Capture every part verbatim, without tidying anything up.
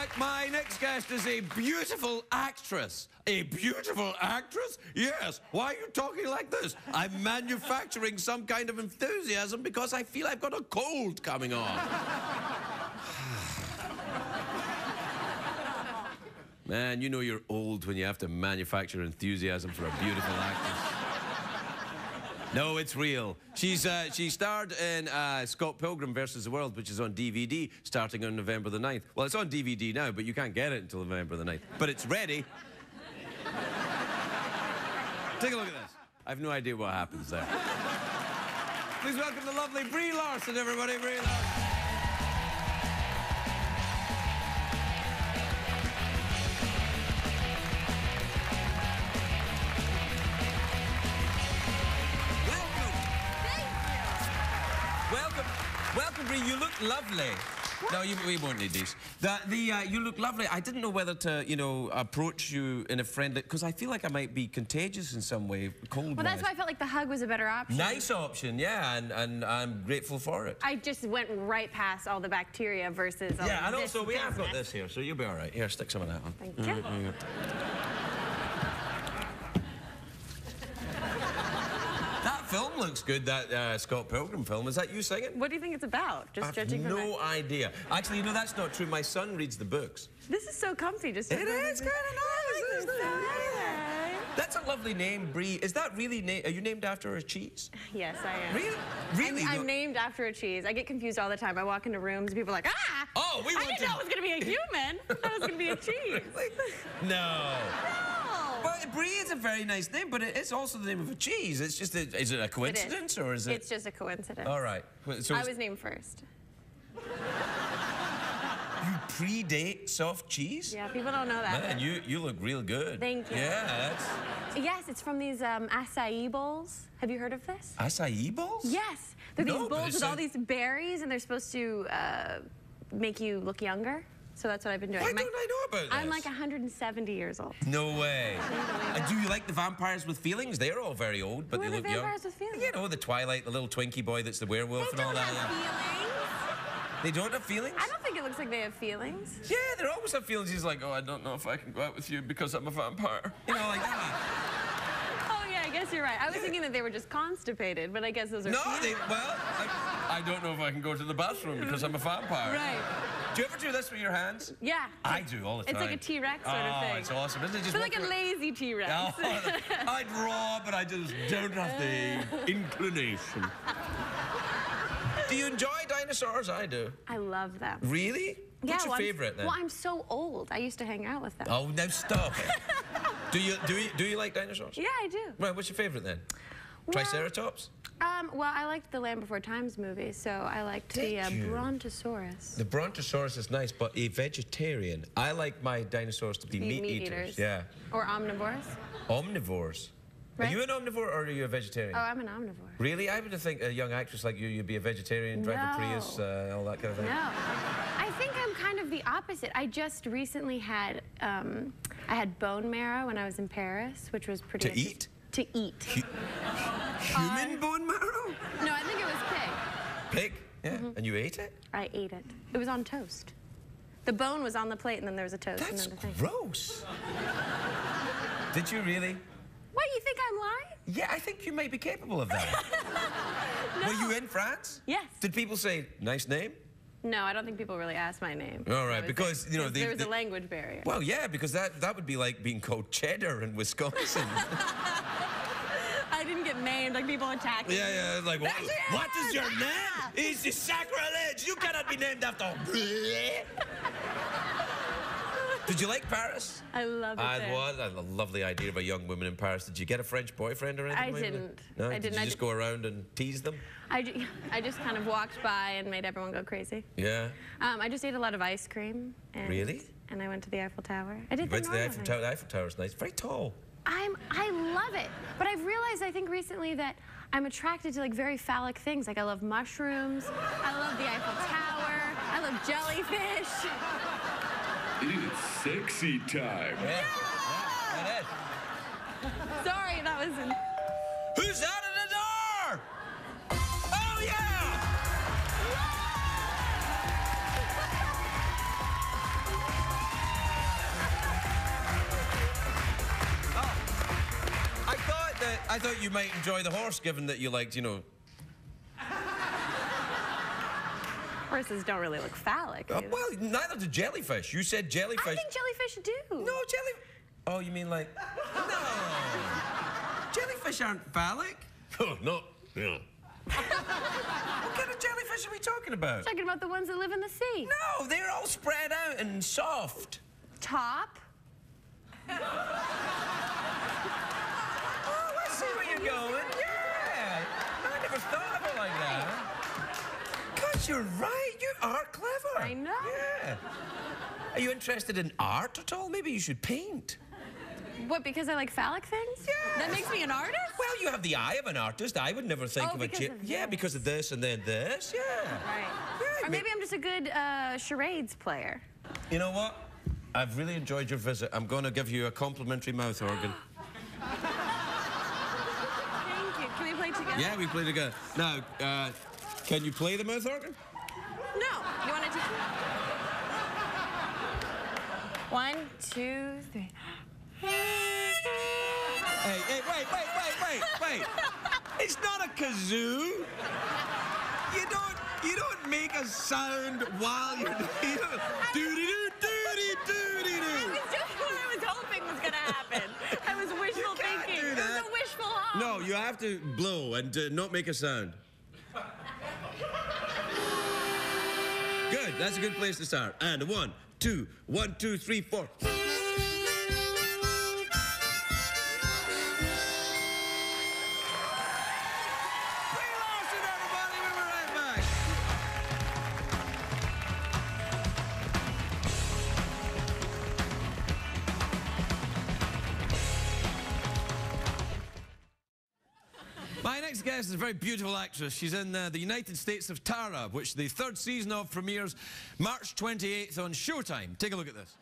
Right, my next guest is a beautiful actress. A beautiful actress? Yes. Why are you talking like this? I'm manufacturing some kind of enthusiasm because I feel I've got a cold coming on. Man, you know you're old when you have to manufacture enthusiasm for a beautiful actress. No, it's real. She's uh, she starred in uh, Scott Pilgrim versus the World, which is on D V D starting on November the ninth. Well, it's on D V D now, but you can't get it until November the ninth. But it's ready. Take a look at this. I have no idea what happens there. Please welcome the lovely Brie Larson, everybody. Brie Larson. Welcome, welcome, Brie. You look lovely. What? No, you, we won't need these. The, the, uh, you look lovely. I didn't know whether to, you know, approach you in a friendly... Because I feel like I might be contagious in some way, cold-wise. Well, that's why I felt like the hug was a better option. Nice option, yeah, and, and I'm grateful for it. I just went right past all the bacteria versus all Yeah, and this also we business. have got this here, so you'll be all right. Here, stick some of that on. Thank you. Mm-hmm. Film looks good, that uh, Scott Pilgrim film. Is that you singing? What do you think it's about? Just I have judging from no that. idea. Actually, you know, that's not true. My son reads the books. This is so comfy. Just It is kind of nice, isn't it? Yeah. That's a lovely name, Brie. Is that really na Are you named after a cheese? Yes, I am. Really? Really? I'm, I'm named after a cheese. I get confused all the time. I walk into rooms and people are like, ah! Oh, we I want didn't to... know it was going to be a human. I thought it was going to be a cheese. No. No. Well, Brie is a very nice name, but it's also the name of a cheese. It's just, a, is it a coincidence it is. or is it? It's just a coincidence. All right. So I was named first. You predate soft cheese? Yeah, people don't know that. Man, you, you look real good. Thank you. Yeah, that's... Yes, it's from these um, acai bowls. Have you heard of this? Acai bowls? Yes. They're these No, but bowls it's with a- all these berries, and they're supposed to uh, make you look younger. So that's what I've been doing. Why I'm don't I know about this? I'm like one hundred seventy years old. No way. And do you like the vampires with feelings? They're all very old, but Who they are the look young. vampires with feelings? You know, the Twilight, the little Twinkie boy that's the werewolf They and all don't that. have feelings. They don't have feelings? I don't think it looks like they have feelings. Yeah, they always have feelings. He's like, oh, I don't know if I can go out with you because I'm a vampire. You know, like that. Oh, yeah, I guess you're right. I was thinking that they were just constipated, but I guess those are No, feelings. they, well, I, I don't know if I can go to the bathroom because I'm a vampire. Right. Do you ever do this with your hands? Yeah. I do all the time. It's like a T-Rex sort oh, of thing. It's awesome, isn't it? Just It's like a walk around- lazy T-Rex. Oh, I'd roar, but I just don't have the inclination. Do you enjoy dinosaurs? I do. I love them. Really? Yeah, What's your well, I'm- favourite then? Well, I'm so old. I used to hang out with them. Oh, now stop it. do you do you do you like dinosaurs? Yeah, I do. Right. What's your favourite then? Well, Triceratops. Um, well, I liked the Land Before Times movie, so I liked Did the uh, you? Brontosaurus. The Brontosaurus is nice, but a vegetarian. I like my dinosaurs to be Meat- meat, meat eaters. eaters. Yeah. Or omnivores. Omnivores. Right. Are you an omnivore or are you a vegetarian? Oh, I'm an omnivore. Really? I would think a young actress like you, you'd be a vegetarian, drive No. a Prius, uh, all that kind of thing. No. I think I'm kind of the opposite. I just recently had, um, I had bone marrow when I was in Paris, which was pretty... To interest- eat? To eat. Hu human Uh, bone marrow? No, I think it was pig. Pig? Yeah. Mm-hmm. And you ate it? I ate it. It was on toast. The bone was on the plate, and then there was a toast. That's and then the thing. gross. Did you really? What, you think I'm lying? Yeah, I think you might be capable of that. No. Were you in France? Yes. Did people say, nice name? No, I don't think people really ask my name. All right, I would because, say, you know, 'cause they- there was they- a language barrier. Well, yeah, because that, that would be like being called cheddar in Wisconsin. I didn't get named, like people attacking me. Yeah, yeah, like, what, That's it! what is your name? Ah! It's a sacrilege. You cannot be named after... Did you like Paris? I love it I there. was. I had a lovely idea of a young woman in Paris. Did you get a French boyfriend or anything? I like that? didn't. No? I Did didn't. you I just ju- go around and tease them? I, ju I just kind of walked by and made everyone go crazy. Yeah. Um, I just ate a lot of ice cream. And, Really? And I went to the Eiffel Tower. I did You went to the normal Eiffel thing. Tower. The Eiffel Tower's nice. Very tall. I'm, I love it. But I've realized, I think recently, that I'm attracted to like very phallic things. Like I love mushrooms. I love the Eiffel Tower. I love jellyfish. It's sexy time. Yeah. Yeah, it is. Sorry, that was... An... Who's out of the door? Oh, yeah! I thought you might enjoy the horse, given that you liked, you know... Horses don't really look phallic. Uh, well, neither do jellyfish. You said jellyfish. I think jellyfish do. No, jelly... Oh, you mean like... No. Jellyfish aren't phallic. Oh, no. Yeah. What kind of jellyfish are we talking about? Talking about the ones that live in the sea. No, they're all spread out and soft. Top. Oh, I see where you're going. Yeah. I never thought of it like that. God, you're right. You are clever. I know. Yeah. Are you interested in art at all? Maybe you should paint. What, because I like phallic things? Yeah. That makes me an artist? Well, you have the eye of an artist. I would never think Oh, of a... because of Yeah, this. because of this and then this. Yeah. Right. Yeah, Or maybe I'm just a good uh, charades player. You know what? I've really enjoyed your visit. I'm going to give you a complimentary mouth organ. Thank you. Can we play together? Yeah, we play together. Now, uh, can you play the mouth organ? No. You want to teach me? One, two, three. Hey, hey, wait, wait, wait, wait, wait. It's not a kazoo. You don't, you don't make a sound while you're doing doody-doo, doody-doody-doo. I was doing what I was hoping was going to happen. I was wishful can't thinking. do It was that. a wishful hope. No, you have to blow and uh, not make a sound. Good, that's a good place to start. And one, two, one, two, three, four. Brie Larson, everybody, we'll be right back. My next guest is a very beautiful actress. She's in uh, the United States of Tara, which the third season of premieres March twenty-eighth on Showtime. Take a look at this.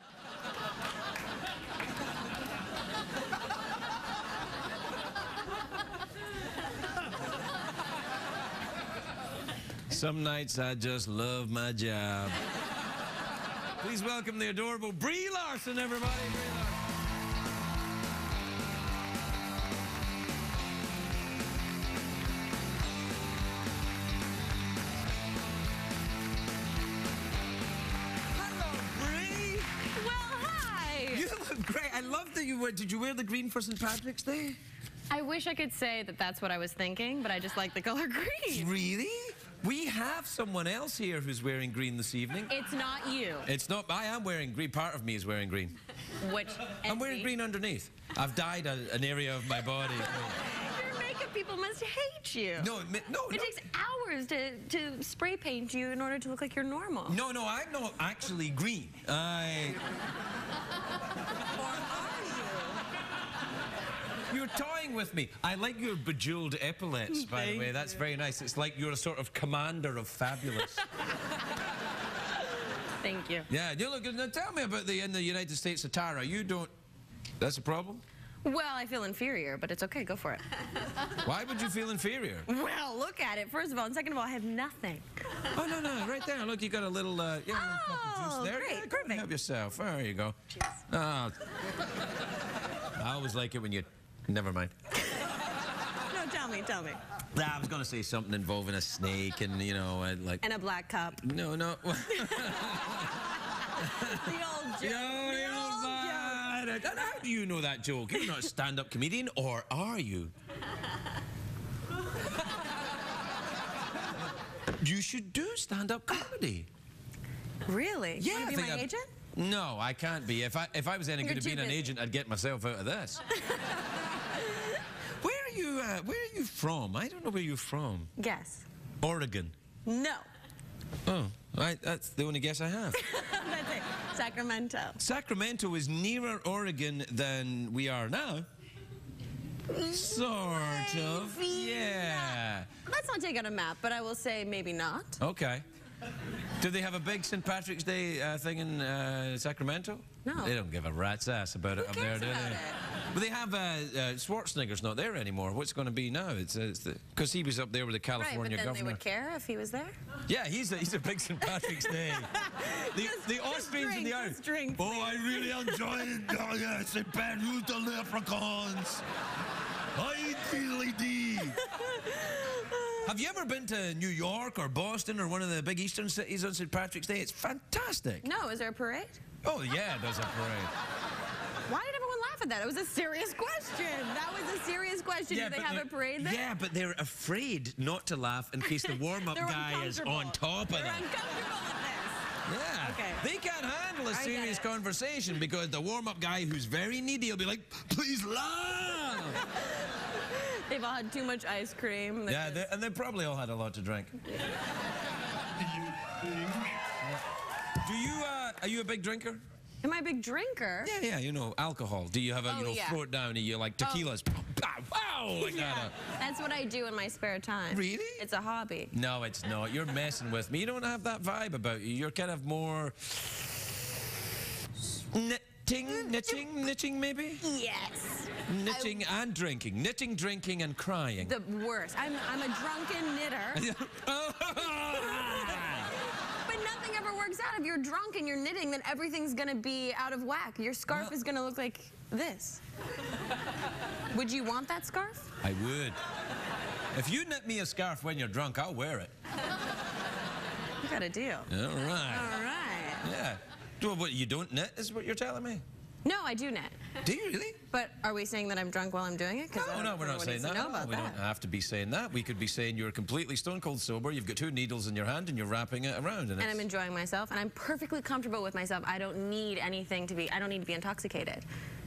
Some nights I just love my job. Please welcome the adorable Brie Larson, everybody. Brie Larson. Hello, Brie. Well, hi. You look great. I love that you were. Did you wear the green for Saint Patrick's Day? I wish I could say that that's what I was thinking, but I just like the color green. Really? We have someone else here who's wearing green this evening. It's not you. It's not. I am wearing green. Part of me is wearing green. Which I'm wearing green underneath. I've dyed a, an area of my body. Your makeup people must hate you. No, no, no. It takes hours to, to spray paint you in order to look like you're normal. No, no, I'm not actually green. I... You're toying with me. I like your bejeweled epaulets, by Thank the way. you. That's very nice. It's like you're a sort of commander of fabulous. Thank you. Yeah, you look. Now tell me about the in the United States of Tara. You don't. That's a problem. Well, I feel inferior, but it's okay. Go for it. Why would you feel inferior? Well, look at it. First of all, and second of all, I have nothing. Oh no, no, right there. Look, you got a little. Uh, yeah, a little cup of Oh, juice there. great, Yeah, go and perfect. help yourself. There you go. Cheers. Oh. I always like it when you. Never mind. No, tell me, tell me. Nah, I was going to say something involving a snake and, you know, uh, like... And a black cup. No, no. The old joke. No, The you old don't mind it. And how do you know that joke? You're not a stand-up comedian, or are you? You should do stand-up comedy. Really? Yeah, Wanna I be think my I'd- agent? No, I can't be. If I if I was any You're good at too being an busy. agent, I'd get myself out of this. Where are you? Uh, where are you from? I don't know where you're from. Guess. Oregon. No. Oh, I, that's the only guess I have. That's it. Sacramento. Sacramento is nearer Oregon than we are now. Sort of. Yeah. Let's not take out a map, but I will say maybe not. Okay. Do they have a big Saint Patrick's Day uh, thing in uh, Sacramento? No. They don't give a rat's ass about it Who up there, cares do about they? it? But they have uh, uh, Schwarzenegger's not there anymore. What's going to be now? It's because he was up there with the Right, but California then governor. they would care if he was there? Yeah, he's a, he's a big Saint Patrick's Day. The, Just- the just Austrians in drink, the just out. drink, Oh, please. I really enjoyed oh, yeah, Saint Patrick's, the leprechauns. Hi, diddly dee. Have you ever been to New York or Boston or one of the big eastern cities on Saint Patrick's Day? It's fantastic. No, is there a parade? Oh, yeah, there's a parade. Why did everyone laugh at that? It was a serious question. That was a serious question. Yeah, Do they but have a they're- parade there? Yeah, but they're afraid not to laugh in case the warm-up They're guy is uncomfortable. on top of They're them. uncomfortable with this. Yeah. Okay. They can't handle a I get serious it. conversation because the warm-up guy who's very needy will be like, please laugh. They've all had too much ice cream. Yeah, they, and they probably all had a lot to drink. Do you, uh, are you a big drinker? Am I a big drinker? Yeah, yeah, you know, alcohol. Do you have a, Oh, you know, yeah. throw it down and you like tequilas? Pow, pow, like Yeah, that. that's what I do in my spare time. Really? It's a hobby. No, it's not. You're messing with me. You don't have that vibe about you. You're kind of more knitting, knitting, knitting, maybe? Yes. Knitting and drinking. Knitting, drinking, and crying. The worst. I'm, I'm a drunken knitter. But nothing ever works out. If you're drunk and you're knitting, then everything's going to be out of whack. Your scarf Well- is going to look like this. Would you want that scarf? I would. If you knit me a scarf when you're drunk, I'll wear it. You got a deal. All right. All right. Yeah. Well, what, you don't knit is what you're telling me? No, I do knit. Do you really? But are we saying that I'm drunk while I'm doing it? 'Cause I No, don't no, know we're not what saying needs to that. know No, about we that. don't have to be saying that. We could be saying you're completely stone cold sober, you've got two needles in your hand, and you're wrapping it around. And, And it's... I'm enjoying myself, and I'm perfectly comfortable with myself. I don't need anything to be, I don't need to be intoxicated.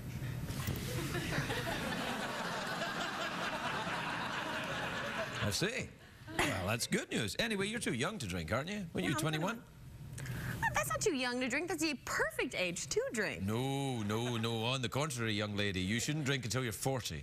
I see. Well, that's good news. Anyway, you're too young to drink, aren't you? When Yeah, you're I'm twenty-one? That's not too young to drink. That's the perfect age to drink. No, no, no. On the contrary, young lady, you shouldn't drink until you're forty.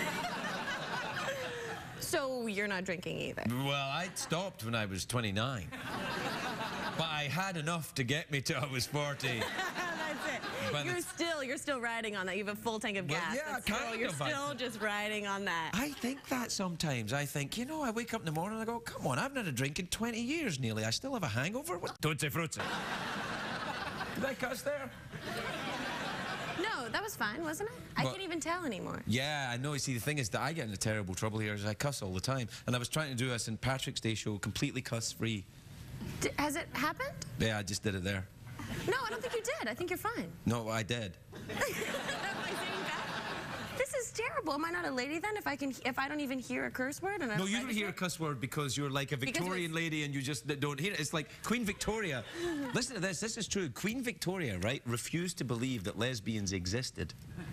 So you're not drinking either. Well, I stopped when I was twenty-nine. But I had enough to get me till I was forty. That's it. But You're it's- still, you're still riding on that. You have a full tank of Well, gas. yeah, but still, kind you're of, I still think. just riding on that. I think that sometimes. I think, you know, I wake up in the morning and I go, come on, I've not had a drink in twenty years nearly. I still have a hangover. What? Tutti frutti. Did I cuss there? No, that was fine, wasn't it? I Well- can't even tell anymore. Yeah, I know. You see, the thing is that I get into terrible trouble here is I cuss all the time. And I was trying to do a Saint Patrick's Day show completely cuss-free. D has it happened? Yeah, I just did it there. No, I don't think you did. I think you're fine. No, I did. Am I saying that? This is terrible. Am I not a lady then? If I can, if I don't even hear a curse word and I No, don't you don't hear a register? cuss word because you're like a Because Victorian we're- lady and you just don't hear it. It's like Queen Victoria. Listen to this. This is true. Queen Victoria, right, refused to believe that lesbians existed.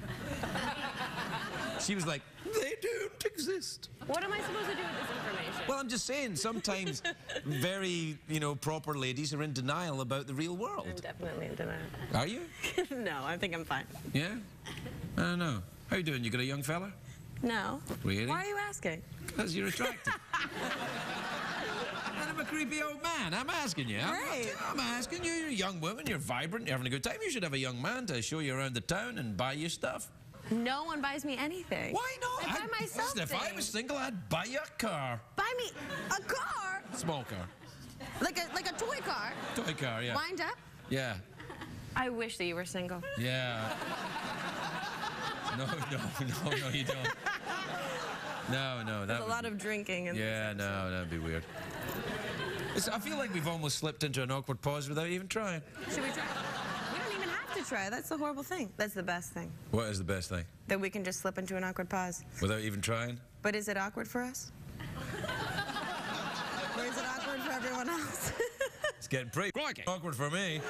She was like, they don't exist. What am I supposed to do with this information? Well, I'm just saying, sometimes very, you know, proper ladies are in denial about the real I'm world. definitely in denial. Are you? No, I think I'm fine. Yeah? I don't know. How you doing? You got a young fella? No. Really? Why are you asking? Because you're attractive. And I'm a creepy old man. I'm asking you. I'm, Right. I'm asking you. You're a young woman. You're vibrant. You're having a good time. You should have a young man to show you around the town and buy you stuff. No one buys me anything. Why not? I buy I'd- myself listen, if I things. was single, I'd buy you a car. Buy me a car, Small car. like a like a toy car, Toy car, yeah. wind up. Yeah. I wish that you were single. Yeah. No, no, no, no, you don't. No, no. That There's a would lot be- of drinking in Yeah, no, that'd be weird. It's, I feel like we've almost slipped into an awkward pause without even trying. this. Should we try? We don't even have to try. That's the horrible thing. That's the best thing. What is the best thing? That we can just slip into an awkward pause. Without even trying? But is it awkward for us? Or is it awkward for everyone else? It's getting pretty awkward for me.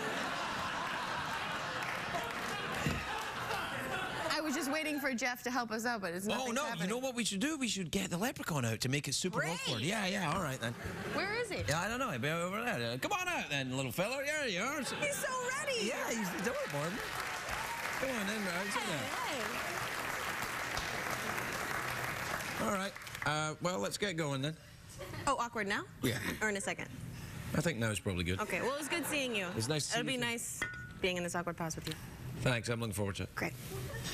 I was just waiting for Jeff to help us out, but it's not. Oh, no, you know what we should do? We should get the leprechaun out to make it super Great. awkward. Yeah, yeah, all right then. Where is he? Yeah, I don't know. I'll be over there. Uh, Come on out then, little fella. There you are. He's so ready. Yeah, he's don't worry, Martin. Come on in, right? Sit down. Hey. All right. Uh, well, let's get going then. Oh, awkward now? Yeah. Or in a second? I think now is probably good. Okay, well, it was good seeing you. It's nice to see It'll you be too. nice being in this awkward pause with you. Thanks. I'm looking forward to it. Great.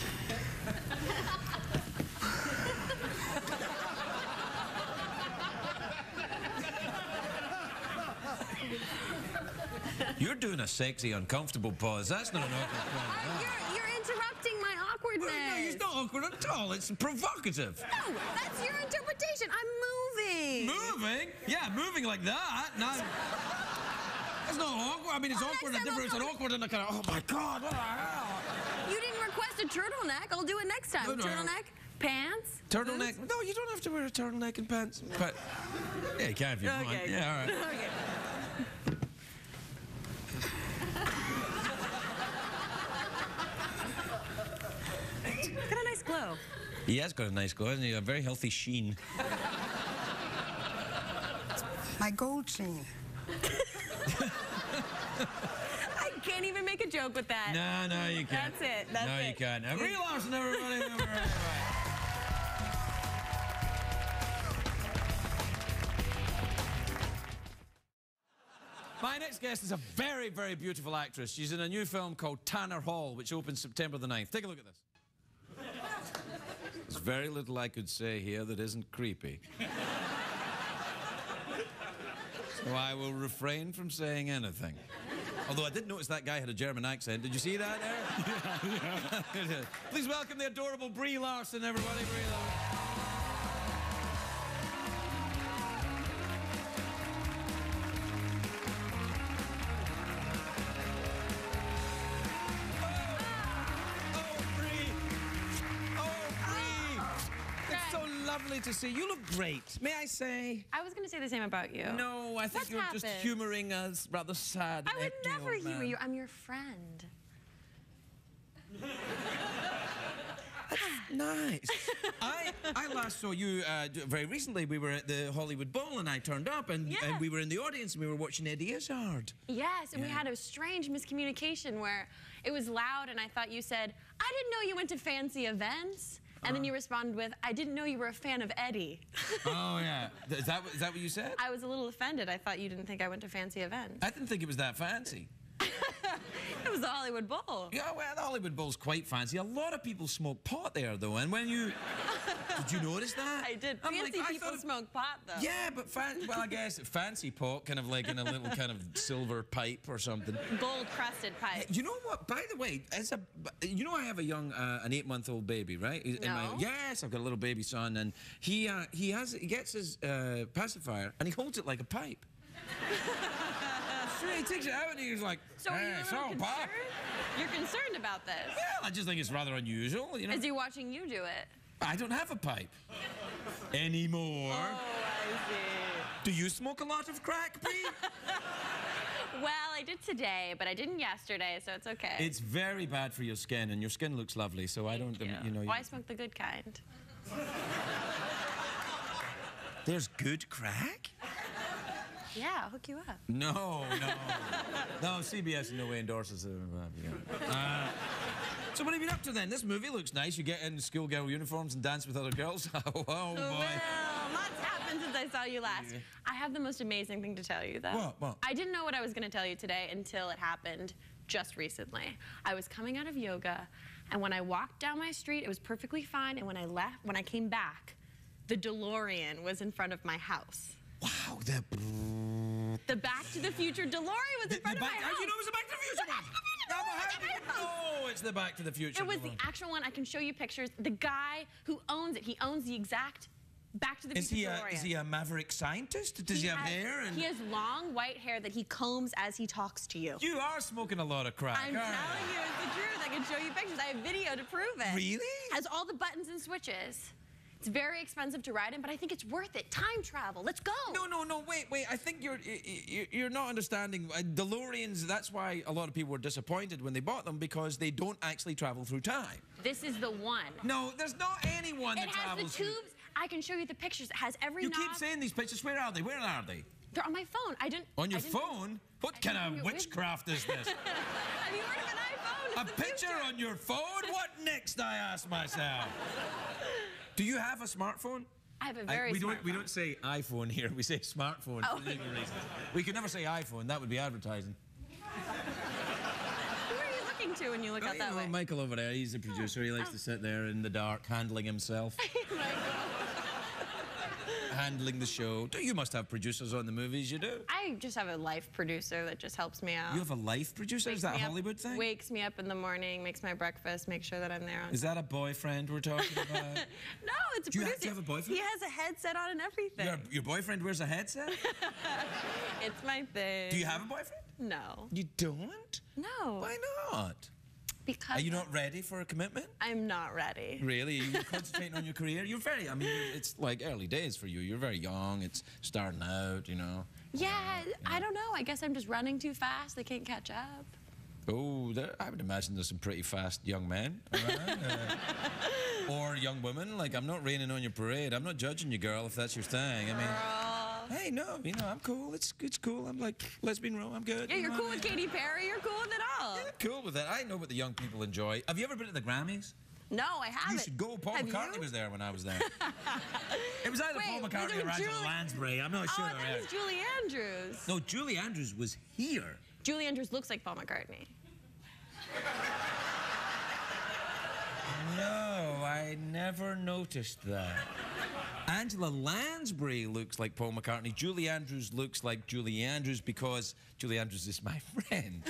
You're doing a sexy, uncomfortable pause. That's not an awkward pause. You're, you're interrupting my awkwardness. No, he's not awkward at all. It's provocative. No, that's your interpretation. I'm moving. Moving? Yeah, moving like that. No, it's not awkward. I mean, it's Oh, awkward next in a time different. It's I'll an awkward in a kind of. Oh my God! What the hell? You didn't request a turtleneck. I'll do it next time. No, no. Turtleneck, pants, Turtleneck? boots. No, you don't have to wear a turtleneck and pants. But yeah, you can if you want. Okay. Yeah, all right. Okay. Got a nice glow. He has got a nice glow, hasn't he? A very healthy sheen. My gold chain. I can't even make a joke with that. No, no, you can't. That's it. That's no, it. you can't. Now, Brie Larson, everybody. All right, right. My next guest is a very, very beautiful actress. She's in a new film called Tanner Hall, which opens September the ninth. Take a look at this. There's very little I could say here that isn't creepy. So I will refrain from saying anything. Although I did notice that guy had a German accent. Did you see that there? Yeah, yeah. Please welcome the adorable Brie Larson, everybody. Brie Larson. Lovely to see you. You look great. May I say? I was going to say the same about you. No, I think What's you're happened? just humouring us, rather sad. I would empty never old humor man. you. I'm your friend. Nice. I I last saw you uh, very recently. We were at the Hollywood Bowl, and I turned up, and, Yeah. and we were in the audience, and we were watching Eddie Izzard. Yes, and we Yeah. had a strange miscommunication where it was loud, and I thought you said, I didn't know you went to fancy events. And then you responded with, I didn't know you were a fan of Eddie. Oh yeah, is that is that what you said? I was a little offended. I thought you didn't think I went to fancy events. I didn't think it was that fancy. It was the Hollywood Bowl. Yeah, well, the Hollywood Bowl's quite fancy. A lot of people smoke pot there, though, and when you... Did you notice that? I did. I'm Fancy like, I people thought- smoke pot, though. Yeah, but fan well, I guess fancy pot, kind of like in a little kind of silver pipe or something. Gold-crusted pipe. You know what? By the way, as a, you know, I have a young, uh, an eight-month-old baby, right? In No. my- yes, I've got a little baby son, and he, uh, he has, he gets his uh, pacifier, and he holds it like a pipe. So he takes it out, and he's like, So are you "Hey, a little so, concerned? Pop." You're concerned about this. Well, I just think it's rather unusual, you know. Is he watching you do it? I don't have a pipe anymore. Oh, I see. Do you smoke a lot of crack, Brie? Well, I did today, but I didn't yesterday, so it's okay. It's very bad for your skin, and your skin looks lovely, so I don't, Thank um, you know. Well, I you- smoke the good kind. There's good crack? Yeah, I'll hook you up. No, no. No, C B S in no way endorses it. Uh, so what have you been up to then? This movie looks nice. You get in schoolgirl uniforms and dance with other girls. Oh, boy. Well, lots happened since I saw you last. Yeah. I have the most amazing thing to tell you, though. What? What? I didn't know what I was going to tell you today until it happened just recently. I was coming out of yoga, and when I walked down my street, it was perfectly fine. And when I left, when I came back, the DeLorean was in front of my house. Wow, the... The Back to the Future DeLorean was in front of my back, house. How do you know it was the Back to the Future one? No, but how do you know it's the Back to the Future It was the one? actual one. I can show you pictures. The guy who owns it, he owns the exact Back to the Is Future he, a, DeLorean. is he a maverick scientist? Does he, have has, hair? And He has long white hair that he combs as he talks to you. You are smoking a lot of crack. I'm aren't telling you, it's the truth. I can show you pictures. I have video to prove it. Really? Has all the buttons and switches. It's very expensive to ride in, but I think it's worth it. Time travel. Let's go. No, no, no, wait, wait. I think you're you're, you're not understanding. Uh, DeLoreans, that's why a lot of people were disappointed when they bought them, because they don't actually travel through time. This is the one. No, there's not anyone It that has travels the through... tubes. I can show you the pictures. It has every You knob. keep saying these pictures. Where are they? Where are they? They're on my phone. I didn't. On your I didn't- phone? What I kind didn't bring of it with witchcraft is this? Have you heard of an iPhone? A It's the picture future. on your phone? What next, I ask myself? Do you have a smartphone? I have a I- very we don't smart we phone. don't say iPhone here. We say smartphone Oh. for legal reasons. We could never say iPhone. That would be advertising. Who are you looking to when you look Oh, out you that know, way? Michael over there, he's the producer. He likes Oh. to sit there in the dark, handling himself. Michael. handling the show. Do you must have producers on the movies you do? I just have a life producer that just helps me out. You have a life producer? Wakes Is that a me up- Hollywood thing? Wakes me up in the morning, makes my breakfast, makes sure that I'm there on Is that a boyfriend we're talking about? No, it's a Do you, producer. have, do you have a boyfriend? He has a headset on and everything. Your, your boyfriend wears a headset? It's my thing. Do you have a boyfriend? No. You don't? No. Why not? Because Are you not ready for a commitment? I'm not ready. Really? Are you concentrating on your career? You're very, I mean, it's like early days for you. You're very young. It's starting out, you know. Yeah, I don't know. I guess I'm just running too fast. I can't catch up. Oh, there, I would imagine there's some pretty fast young men around. uh, or young women. Like, I'm not raining on your parade. I'm not judging you, girl, if that's your thing. I mean, Girl. hey, no, you know, I'm cool. It's, it's cool. I'm like, lesbian row, I'm good. Yeah, you you're know cool what I with mean? Katy Perry. You're cool with it all. Yeah, cool with that. I know what the young people enjoy. Have you ever been to the Grammys? No, I haven't. You should go. Paul Have McCartney you? was there when I was there. It was either Wait, Paul was McCartney it or Angela Julie- Lansbury. I'm not Oh, sure. I thought it was Julie Andrews. No, Julie Andrews was here. Julie Andrews looks like Paul McCartney. No, I never noticed that. Angela Lansbury looks like Paul McCartney. Julie Andrews looks like Julie Andrews because Julie Andrews is my friend.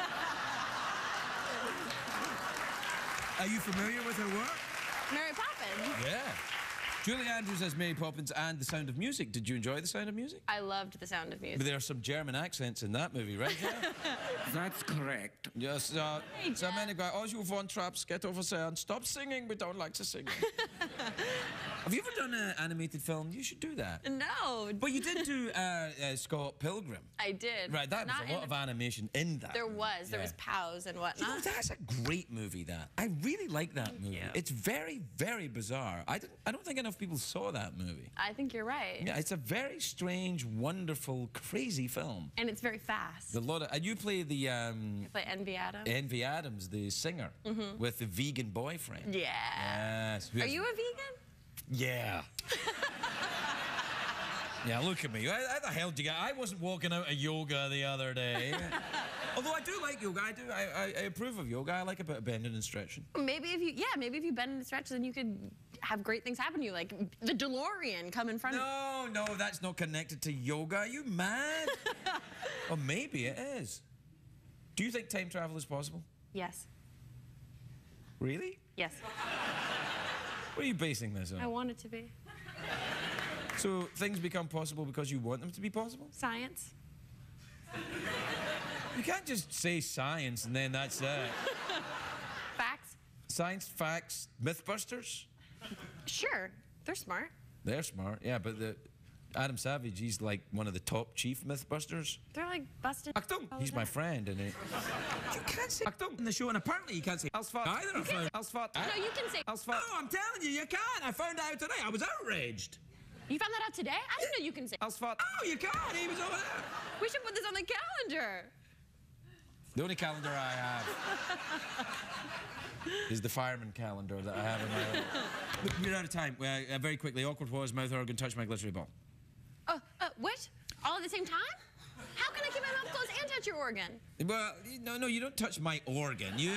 Are you familiar with her work? Mary Poppins. Yeah. Julie Andrews as Mary Poppins and The Sound of Music. Did you enjoy The Sound of Music? I loved The Sound of Music. But there are some German accents in that movie, right, Jeff? That's correct. Yes, uh, Hey, so Jeff. many guys, all you von traps, get over there and stop singing. We don't like to sing. Have you ever done an animated film? You should do that. No. But you did do uh, uh, Scott Pilgrim. I did. Right, that was Not a lot in of the- animation in that. There movie. was. There Yeah. was pows and You know, whatnot. that's a great movie, that. I really like that movie. you. It's very, very bizarre. I, didn't, I don't think enough people saw that movie. I think you're right. Yeah, it's a very strange, wonderful, crazy film. And it's very fast. A lot of, and you play the um, Play Envy Adams. Envy Adams, the singer, with the vegan boyfriend. Yeah. Yes. Are you a vegan? Yeah. Yeah, look at me. How, how the hell did you get? I wasn't walking out of yoga the other day. Although I do like yoga. I do. I, I, I approve of yoga. I like a bit of bending and stretching. Maybe if you, yeah, maybe if you bend and stretch, then you could have great things happen to you, like the DeLorean come in front of No, no, that's not connected to yoga. Are you mad? Or maybe it is. Do you think time travel is possible? Yes. Really? Yes. What are you basing this I on? want it to be. So things become possible because you want them to be possible? Science. You can't just say science and then that's it. Facts. Science, facts, Mythbusters? Sure. They're smart. They're smart, yeah, but the Adam Savage, he's like one of the top chief Mythbusters. They're like busted. Achtung! all He's the my time. friend, and it. You can't say Achtung in the show, and apparently you can't say Alsfat either. I found. Alsfat. No, you can say. Alsfat. No, I'm telling you, you can't. I found out today. I was outraged. You found that out today? I didn't know you can say. Alsfat. Oh, you can't. He was over there. We should put this on the calendar. The only calendar I have is the fireman calendar that I have in my own. Look, we're out of time. Uh, uh, very quickly, awkward pause, mouth organ, touch my glittery ball. Oh, uh, what? All at the same time? How can I keep my mouth closed and touch your organ? Well, no, no, you don't touch my organ. You.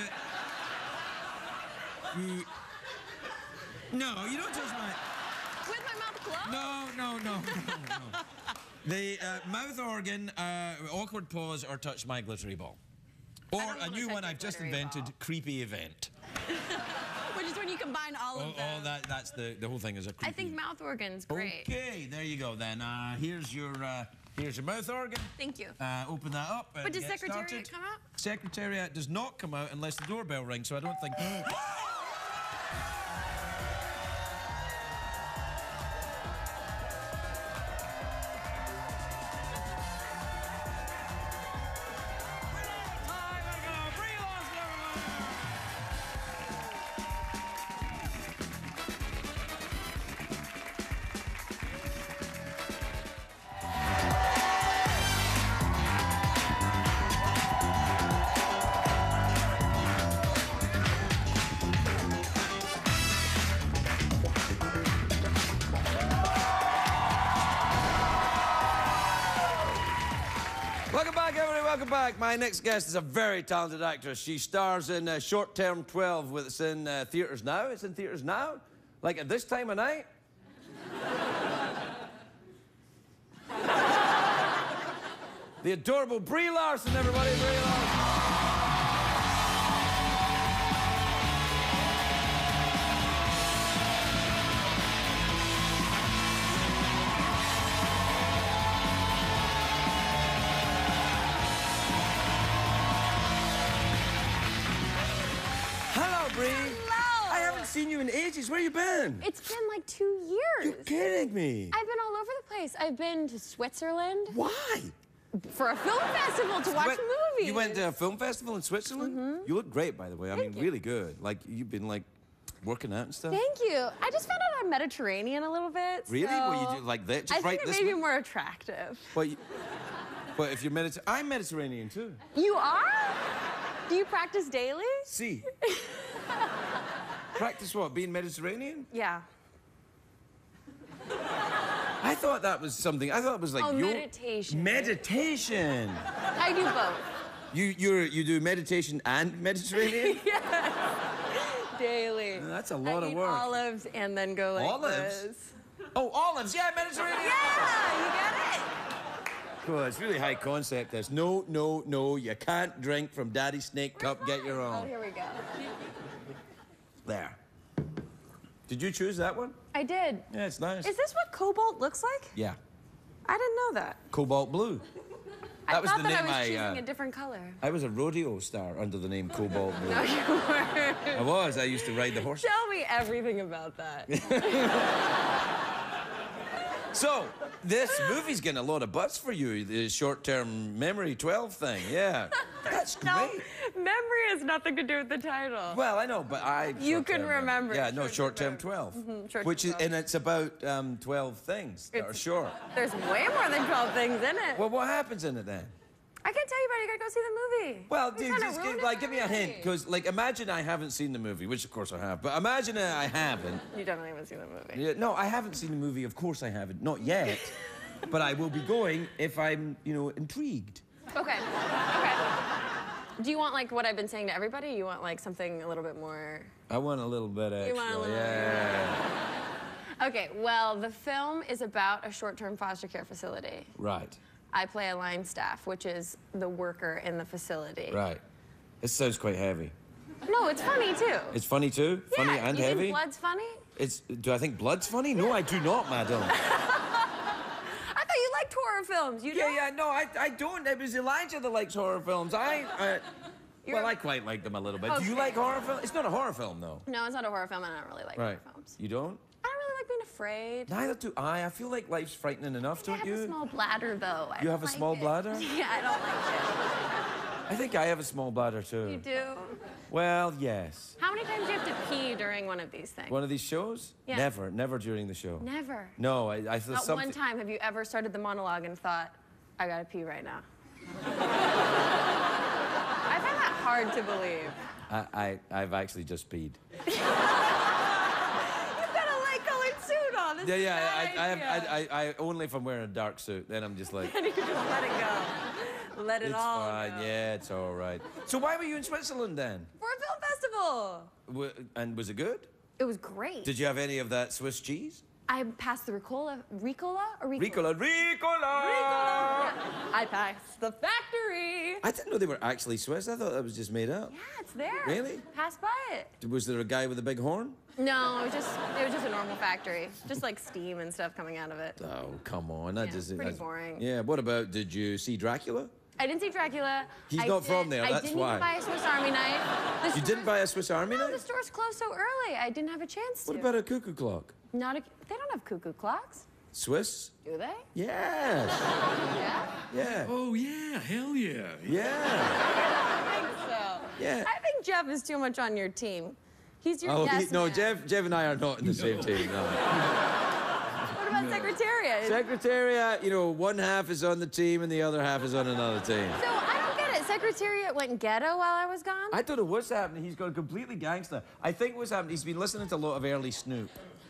you no, you don't touch my. With my mouth closed? No, no, no, no, no. The uh, mouth organ, uh, awkward pause, or touch my glittery ball. Or don't a wanna new touch one your I've just glittery invented, ball. creepy event. Which is when you combine all Oh, of them. oh, that, that's the, the whole thing is a creepy I think mouth organ's great. Okay, there you go then. Uh, here's your uh, here's your mouth organ. Thank you. Uh, open that up and But does get Secretariat started. come out? Secretariat does not come out unless the doorbell rings, so I don't think... Welcome back, everybody. Welcome back. My next guest is a very talented actress. She stars in uh, Short Term twelve, with it's in uh, theaters now. It's in theaters now, like at this time of night. The adorable Brie Larson, everybody, Brie Larson. Hello, Brie. Hello. I haven't seen you in ages. Where you been? It's been like two years. You're kidding me. I've been all over the place. I've been to Switzerland. Why? For a film festival to watch went, movies. You went to a film festival in Switzerland? Mm-hmm. You look great, by the way. I Thank mean, you. really good. Like, you've been, like, working out and stuff. Thank you. I just found out I'm Mediterranean a little bit. Really? So Well, you do like that? Just I right think it this may be way? more attractive. But, you, but if you're Mediterranean, I'm Mediterranean too. You are? Do you practice daily? See. Practice what? Being Mediterranean? Yeah. I thought that was something. I thought it was like Oh, your meditation. meditation. I do both. You you're you do meditation and Mediterranean? Yes. Daily. That's a lot I of eat work. olives and then go like Olives? this. Oh, olives. Yeah, Mediterranean. Yeah, you get it. Cool. It's really high concept. This. No, no, no. You can't drink from Daddy's snake cup. Get your Oh, own. here we go. There. Did you choose that one? I did. Yeah, it's nice. Is this what cobalt looks like? Yeah. I didn't know that. Cobalt blue. That I was thought the that name I was I, choosing uh, a different color. I was a rodeo star under the name Cobalt Blue. No, you weren't. I was. I used to ride the horse. Tell me everything about that. So, this movie's getting a lot of buzz for you, the short-term memory twelve thing. Yeah. That's great. No, memory has nothing to do with the title. Well, I know, but I... You can short-term remember memory. it, Yeah, no, short-term short-term twelve. Mhm, short-term Which is, twelve. and it's about um, twelve things that are It's- short. There's way more than twelve things in it. Well, what happens in it then? I can't tell you, but you gotta go see the movie. Well, You're dude, trying to just ruin give, it like, for give me a hint, everybody. because, like, imagine I haven't seen the movie, which of course I have, but imagine I haven't. You definitely haven't seen the movie. Yeah, no, I haven't seen the movie. Of course I haven't. Not yet. But I will be going if I'm, you know, intrigued. Okay. Okay. Do you want like what I've been saying to everybody? Or you want like something a little bit more? I want a little bit extra. You want a little- Yeah. Okay. Well, the film is about a short-term foster care facility. Right. I play a line staff, which is the worker in the facility. Right. This sounds quite heavy. No, it's funny too. It's funny too? yeah, Funny and you heavy? think blood's funny? It's. Do I think blood's funny? No, I do not, madam. I thought you liked horror films. You yeah, don't? yeah, no, I, I don't. It was Elijah that likes horror films. I, I You're- well, I quite like them a little bit. Do you Okay. like horror films? It's not a horror film, though. No, it's not a horror film, and I don't really like Right. horror films. You don't? I don't really like being afraid. Neither do I. I feel like life's frightening enough, I don't have you? a small bladder, though. I You don't have a like small it. bladder? Yeah, I don't like I think I have a small bladder too. it. You do? Well, yes. How many times do you have to pee during one of these things? One of these shows? Yeah. Never, never during the show. Never. No, I, I thought Not something. one time have you ever started the monologue and thought, I gotta pee right now. I find that hard to believe. I, I, I've actually just peed. You've got a light-colored suit on. This Yeah, is yeah. a I, bad I, have, idea. I, I, I only if I'm wearing a dark suit. Then I'm just like, And you can just let it go. Let it it's all fine. go. Yeah, it's all right. So why were you in Switzerland then? For a film festival. W- and was it good? It was great. Did you have any of that Swiss cheese? I passed the Ricola, Ricola or Ricola? Ricola, Ricola! Ricola. I passed the factory. I didn't know they were actually Swiss. I thought that was just made up. Yeah, it's there. Really? Pass by it. Was there a guy with a big horn? No, it was just it was just a normal factory, just like steam and stuff coming out of it. Oh, come on. That Yeah, just, pretty that's- boring. Yeah, what about, did you see Dracula? I didn't see Dracula. He's I not did- from there, I that's didn't why. even buy a Swiss Army knife. The You stores- didn't buy a Swiss Army No, the knife? stores closed so early. I didn't have a chance to. What about a cuckoo clock? Not a. They don't have cuckoo clocks, Swiss? do they? Yes. Yeah. Yeah. Oh, yeah, hell yeah. Yeah. I think so. Yeah. I think Jeff is too much on your team. He's your Oh, yes he, no, man. Jeff, Jeff and I are not in the same team. No. What about Secretariat? Secretariat, you know, one half is on the team and the other half is on another team. So I don't get it. Secretariat went ghetto while I was gone. I don't know what's happening. He's gone completely gangster. I think what's happened, he's been listening to a lot of early Snoop.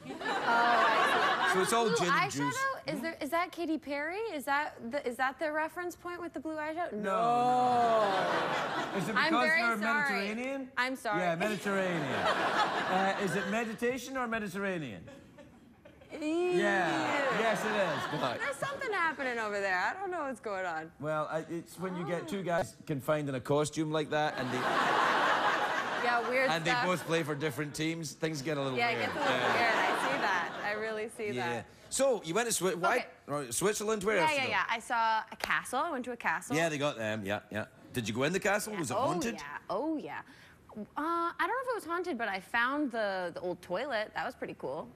So it's all Blue gin and eyeshadow? juice. Is there? Is that Katy Perry? Is that the, is that the reference point with the blue eyeshadow? No. Is it because I'm very you're sorry. Mediterranean? I'm sorry. Yeah, Mediterranean. uh, is it meditation or Mediterranean? Yeah. Yes, it is. Look. There's something happening over there. I don't know what's going on. Well, I, it's when you get two guys confined in a costume like that, and they Yeah, weird and stuff. they both play for different teams. Things get a little Yeah, weird. it gets a little yeah. weird. I see that. I really see Yeah. that. So you went to Swi- why? Okay. Right, Switzerland? Where Yeah, else? yeah, you go? yeah. I saw a castle. I went to a castle. Yeah, they got them. Yeah, yeah. Did you go in the castle? Was it oh, haunted? yeah. Oh, yeah. Uh, I don't know if it was haunted, but I found the, the old toilet. That was pretty cool.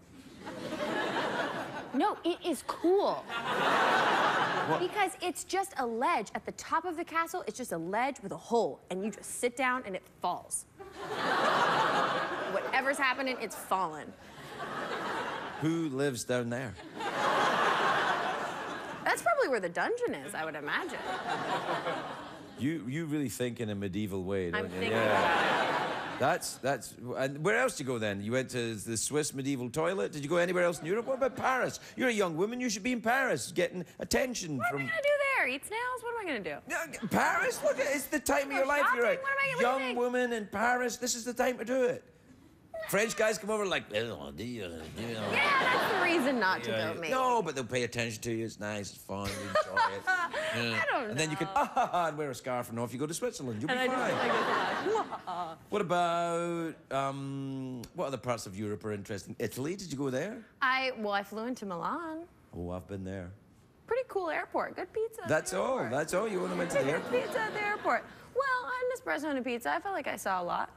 No, it is cool. Because it's just a ledge at the top of the castle. It's just a ledge with a hole, and you just sit down and it falls. Whatever's happening, it's fallen. Who lives down there? That's probably where the dungeon is, I would imagine. You you really think in a medieval way, don't I'm you? thinking yeah. about it. That's that's. And where else did you go then? You went to the Swiss medieval toilet. Did you go anywhere else in Europe? What about Paris? You're a young woman. You should be in Paris, getting attention What from. am I gonna do there? Eat snails? What am I gonna do? Yeah, Paris? Look, it's the time of your Go life you're shopping? at. What am I- what do you Young think? woman in Paris. This is the time to do it. French guys come over like, "Oh, do you, do you know?" Yeah, that's the reason not to Yeah, go, maybe. no, but they'll pay attention to you. It's nice, it's fun, you enjoy it. Yeah. I don't And then you can know. ah, ha, ha, and wear a scarf, and off you go to Switzerland. You'll And be I just fine. like this. What about um, what other parts of Europe are interesting? Italy? Did you go there? I well, I flew into Milan. Oh, I've been there. Pretty cool airport. Good pizza. at the That's all. airport. That's all. You only went to the Good airport. pizza at the airport. Well, an espresso and a pizza. I felt like I saw a lot.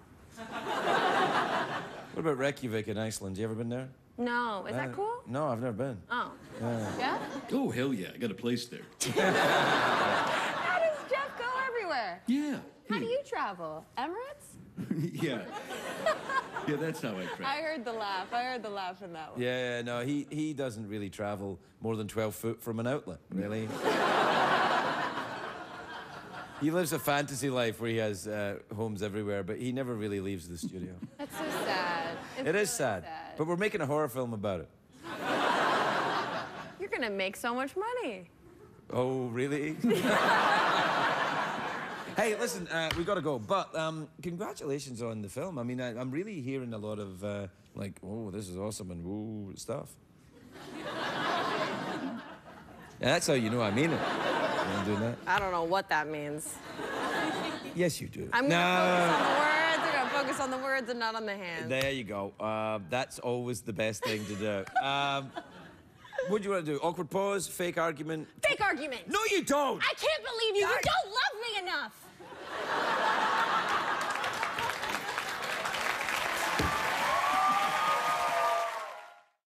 What about Reykjavik in Iceland? You ever been there? No, is Uh, that cool? No, I've never been. Oh. Yeah. Yeah? Oh, hell yeah. I got a place there. How does Jeff go everywhere? Yeah. How do you travel? Emirates? Yeah. Yeah, that's how I travel. I heard the laugh. I heard the laugh in that one. Yeah, no, he, he doesn't really travel more than twelve foot from an outlet, really. He lives a fantasy life where he has uh, homes everywhere, but he never really leaves the studio. That's so sad. It's It really is sad, but we're making a horror film about it. You're gonna make so much money. Oh, really? Hey, listen, uh, we got to go, but um, congratulations on the film. I mean, I, I'm really hearing a lot of, uh, like, oh, this is awesome and woo stuff. Yeah, that's how you know I mean it. I'm doing that. I don't know what that means. Yes, you do. I'm gonna focus on the words. I'm gonna focus on the words and not on the hands. There you go. Uh, that's always the best thing to do. Um, what do you want to do? Awkward pause, fake argument? Fake argument. No, you don't! I can't believe you. I- You don't love me enough.